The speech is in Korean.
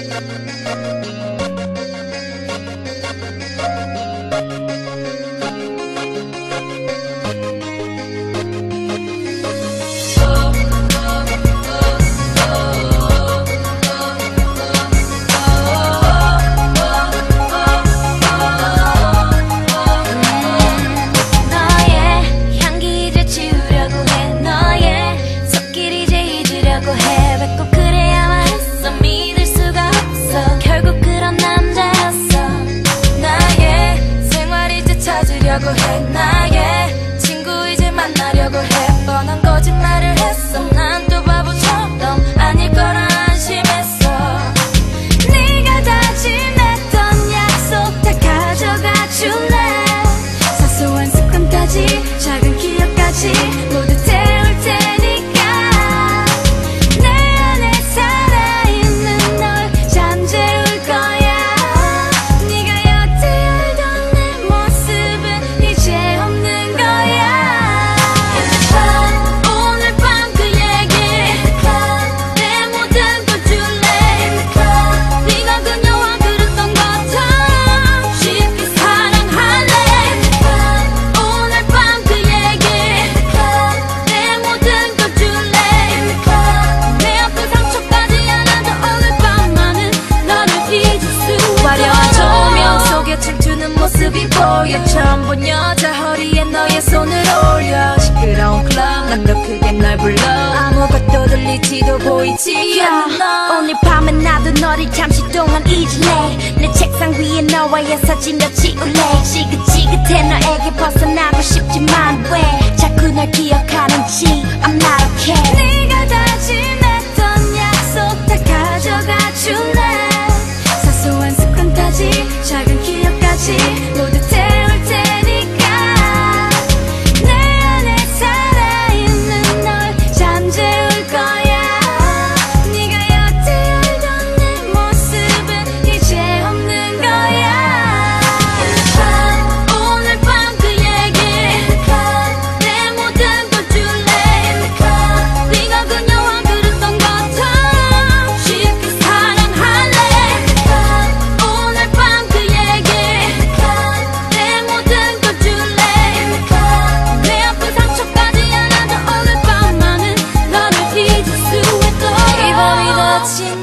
나의 친구 이제 만나려고 해. 뻔한 거짓말을 했어. 난 또 바보처럼 아닐 거라 안심했어. 네가 다짐했던 약속 다 가져가 줄래. 사소한 습관까지 작은 기억까지 모두 태울 테니까. 내 안에 살아있는 널 잠재울 거야. 네가 여태 알던 내 모습은 이제 없는 거야. 오늘 밤 그 얘기 내 모든 걸 줄래. 네가 그녀와 그랬던 것처럼 쉽게 사랑할래. 오늘 밤 그 얘기 내 모든 걸 줄래. 내 아픈 상처까지 안아줘. 오늘 밤만은 너를 잊을 수 있어. 화려한 조명 속에 춤추는 모습이 보여. 처음 본 여자 허리에 너의 손을 올려. 시끄러운 클럽 난 더 크게 널 불러. 아무것도 들리지도 보이지 않아. 오늘 밤엔 나도 너를 잠시 동안 잊을래. 내 책상 위에 너와의 사진 몇 찍을래. 지긋지긋해 너에게 벗어나고 싶지만 왜 자꾸 날 기억하는지 I'm not okay. 네가 다짐했던 약속 다 가져가 줄래. 사소한 습관까지 작은 기억까지 모두 태울 테니까. 내 안에 살아있는 널 잠재울 거야. 네가 여태 알던 내 모습은 이제 없는 거야. 오늘 밤 그 얘기 내 모든 걸 줄래. 네가 그녀와 그랬던 것처럼 쉽게 사랑할래. 오늘 밤 그 얘기 내 모든 걸 줄래. 내 아픈 상처까지 안아줘. 오늘 밤만은 너를 잊을 수 있도록. 이 밤이 더 진